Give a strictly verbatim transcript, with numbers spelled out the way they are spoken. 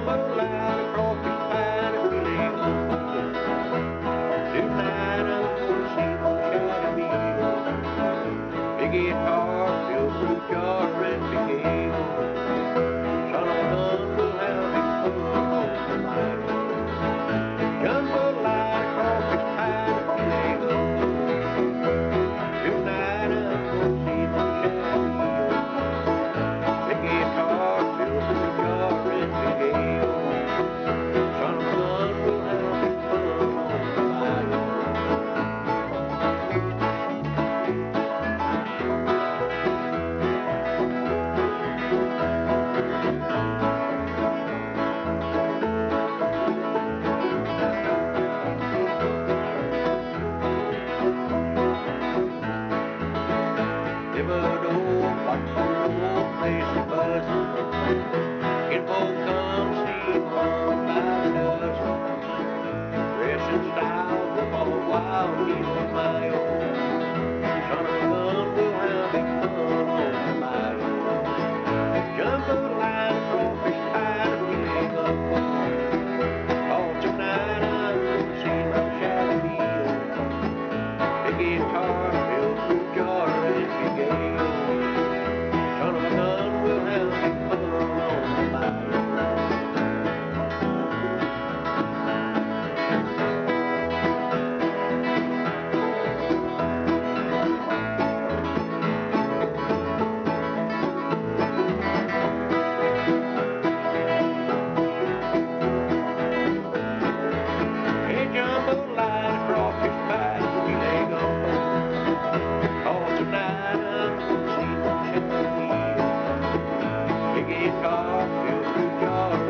Jambalaya, crawfish pie, and filet gumbo. Tonight I'm gonna see those shady meals. Big guitar, filled with jar and big ale. Son of a gun, we'll have big fun on tonight. Jambalaya, crawfish pie, and filet gumbo. Tonight I'm gonna see those shady meals. Big guitar, filled with jar and big ale. Son of a gun, we'll have big fun on tonight. Thibodeau, what old place is buzzing. Kinfolk come see mom by the dozen. Dress in style, look all wild, he's on my own. Son of a gun, we'll have big fun on tonight. Jambalaya, crawfish pie, and filet gumbo. Oh, tonight I'm gonna see my shabby meal. Big guitar, filled with jar and big ale. Son of a gun, we'll have big fun on tonight. Hey, jambalaya, crawfish pie, and filet gumbo. Oh, tonight I'm gonna see those shabby meals. Big guitar, filled with jar